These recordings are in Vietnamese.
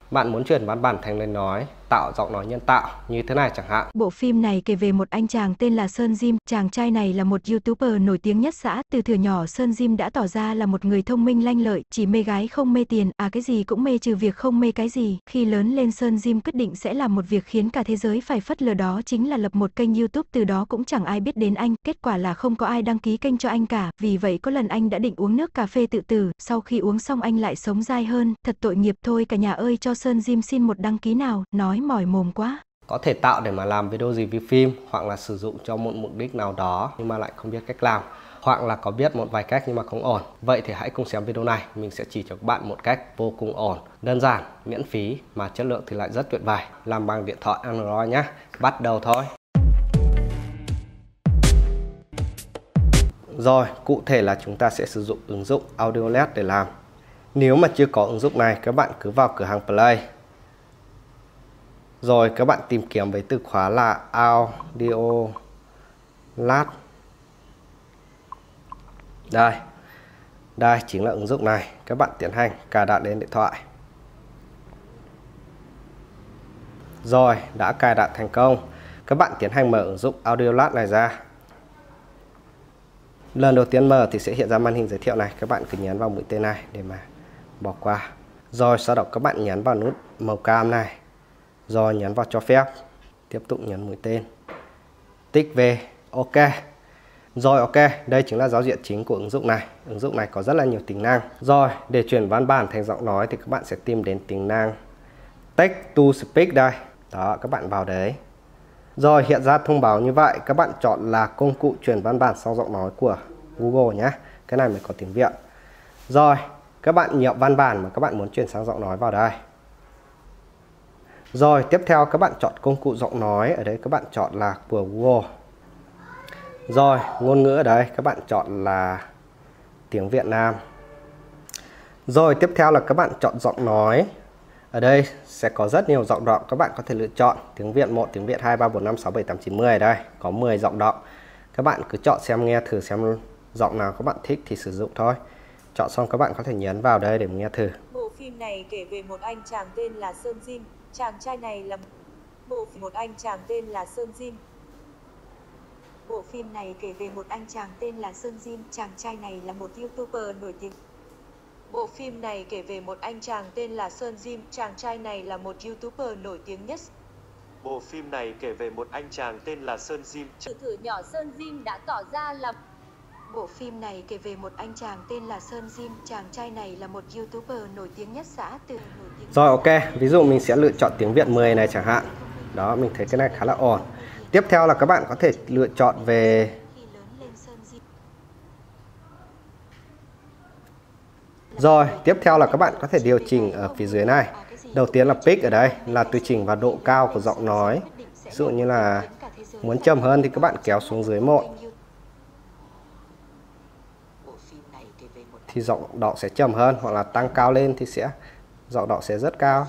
Bạn muốn chuyển văn bản thành lời nói, tạo giọng nói nhân tạo như thế này chẳng hạn. Bộ phim này kể về một anh chàng tên là Sơn Jim, chàng trai này là một YouTuber nổi tiếng nhất xã, từ thuở nhỏ Sơn Jim đã tỏ ra là một người thông minh lanh lợi, chỉ mê gái không mê tiền, cái gì cũng mê trừ việc không mê cái gì. Khi lớn lên Sơn Jim quyết định sẽ làm một việc khiến cả thế giới phải phớt lờ, đó chính là lập một kênh YouTube, từ đó cũng chẳng ai biết đến anh, kết quả là không có ai đăng ký kênh cho anh cả, vì vậy có lần anh đã định uống nước cà phê tự tử, sau khi uống xong anh lại sống dai hơn, thật tội nghiệp thôi cả nhà ơi, cho Sơn Jim xin một đăng ký nào, nói mỏi mồm quá. Có thể tạo để mà làm video review phim hoặc là sử dụng cho một mục đích nào đó nhưng mà lại không biết cách làm, hoặc là có biết một vài cách nhưng mà không ổn. Vậy thì hãy cùng xem video này, mình sẽ chỉ cho các bạn một cách vô cùng ổn, đơn giản, miễn phí mà chất lượng thì lại rất tuyệt vời, làm bằng điện thoại Android nhé. Bắt đầu thôi. Rồi, cụ thể là chúng ta sẽ sử dụng ứng dụng Audiolet để làm. Nếu mà chưa có ứng dụng này, các bạn cứ vào cửa hàng Play. Rồi các bạn tìm kiếm với từ khóa là Audiolat. Đây chính là ứng dụng này. Các bạn tiến hành cài đặt đến điện thoại. Rồi, đã cài đặt thành công. Các bạn tiến hành mở ứng dụng Audiolat này ra. Lần đầu tiên mở thì sẽ hiện ra màn hình giới thiệu này. Các bạn cứ nhấn vào mũi tên này để mà bỏ qua. Rồi sau đó các bạn nhấn vào nút màu cam này. Rồi nhấn vào cho phép. Tiếp tục nhấn mũi tên. Tích về. Ok. Rồi ok, đây chính là giao diện chính của ứng dụng này. Ứng dụng này có rất là nhiều tính năng. Rồi, để chuyển văn bản thành giọng nói thì các bạn sẽ tìm đến tính năng Text to Speak đây. Đó, các bạn vào đấy. Rồi hiện ra thông báo như vậy, các bạn chọn là công cụ chuyển văn bản sang giọng nói của Google nhé. Cái này mới có tiếng Việt. Rồi, các bạn nhập văn bản mà các bạn muốn chuyển sang giọng nói vào đây. Rồi, tiếp theo các bạn chọn công cụ giọng nói, ở đây các bạn chọn là của Google. Rồi, ngôn ngữ ở đây các bạn chọn là tiếng Việt Nam. Rồi, tiếp theo là các bạn chọn giọng nói. Ở đây sẽ có rất nhiều giọng đọc, các bạn có thể lựa chọn tiếng Việt 1, tiếng Việt 2, 3, 4, 5, 6, 7, 8, 9, 10 ở đây. Có 10 giọng đọc. Các bạn cứ chọn xem, nghe thử xem giọng nào các bạn thích thì sử dụng thôi. Chọn xong các bạn có thể nhấn vào đây để nghe thử. Bộ phim này kể về một anh chàng tên là Sơn Jim, chàng trai này là một anh chàng tên là Sơn Jim. Bộ phim này kể về một anh chàng tên là Sơn Jim, chàng trai này là một YouTuber nổi tiếng. Bộ phim này kể về một anh chàng tên là Sơn Jim, chàng trai này là một YouTuber nổi tiếng nhất. Bộ phim này kể về một anh chàng tên là Sơn Jim. Từ thuở nhỏ Sơn Jim đã tỏ ra là... Bộ phim này kể về một anh chàng tên là Sơn Jim, chàng trai này là một YouTuber nổi tiếng nhất xã, từ nổi tiếng. Rồi ok, ví dụ mình sẽ lựa chọn tiếng Việt 10 này chẳng hạn. Đó, mình thấy cái này khá là ổn. Tiếp theo là các bạn có thể lựa chọn về Rồi, tiếp theo là các bạn có thể điều chỉnh ở phía dưới này. Đầu tiên là pitch, ở đây là tùy chỉnh vào độ cao của giọng nói. Ví dụ như là muốn trầm hơn thì các bạn kéo xuống dưới 1. Thì giọng đọc sẽ trầm hơn, hoặc là tăng cao lên thì giọng đọc sẽ rất cao.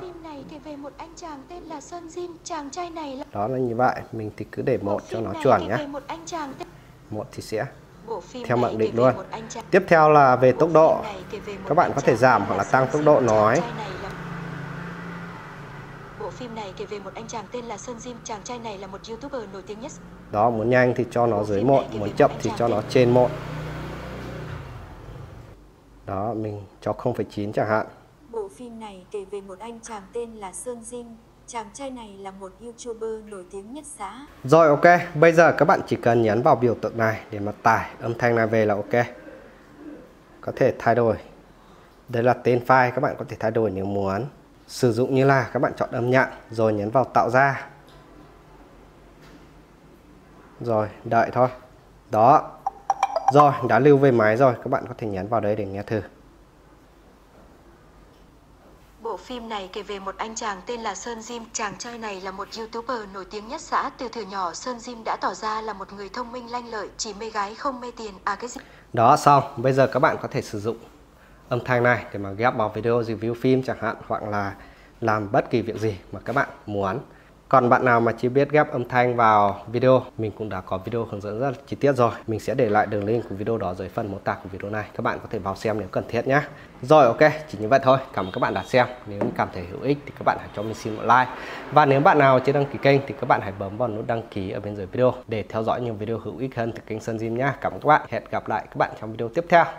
Đó là như vậy, mình thì cứ để 1 cho nó chuẩn nhé. 1 thì sẽ theo mệnh định luôn. Tiếp theo là về tốc độ. Các bạn có thể giảm hoặc là tăng tốc độ nói. Bộ phim này kể về một anh chàng tên là Sơn Jim, chàng trai này là một YouTuber nổi tiếng nhất. Đó, muốn nhanh thì cho nó dưới 1, muốn chậm thì cho nó trên 1. Đó, mình cho 0,9 chẳng hạn. Bộ phim này kể về một anh chàng tên là Sơn Jim, chàng trai này là một YouTuber nổi tiếng nhất xã. Rồi ok, bây giờ các bạn chỉ cần nhấn vào biểu tượng này để mà tải âm thanh này về là ok. Có thể thay đổi. Đây là tên file, các bạn có thể thay đổi nếu muốn. Sử dụng như là các bạn chọn âm nhạc rồi nhấn vào tạo ra. Rồi, đợi thôi. Đó. Rồi, đã lưu về máy rồi, các bạn có thể nhấn vào đây để nghe thử. Bộ phim này kể về một anh chàng tên là Sơn Jim, chàng trai này là một YouTuber nổi tiếng nhất xã, từ thuở nhỏ Sơn Jim đã tỏ ra là một người thông minh lanh lợi, chỉ mê gái không mê tiền, cái gì. Đó, xong, bây giờ các bạn có thể sử dụng âm thanh này để mà ghép vào video review phim chẳng hạn, hoặc là làm bất kỳ việc gì mà các bạn muốn. Còn bạn nào mà chưa biết ghép âm thanh vào video, mình cũng đã có video hướng dẫn rất là chi tiết rồi. Mình sẽ để lại đường link của video đó dưới phần mô tả của video này. Các bạn có thể vào xem nếu cần thiết nhé. Rồi ok, chỉ như vậy thôi. Cảm ơn các bạn đã xem. Nếu cảm thấy hữu ích thì các bạn hãy cho mình xin một like. Và nếu bạn nào chưa đăng ký kênh thì các bạn hãy bấm vào nút đăng ký ở bên dưới video để theo dõi nhiều video hữu ích hơn từ kênh Sơn Gym nhé. Cảm ơn các bạn. Hẹn gặp lại các bạn trong video tiếp theo.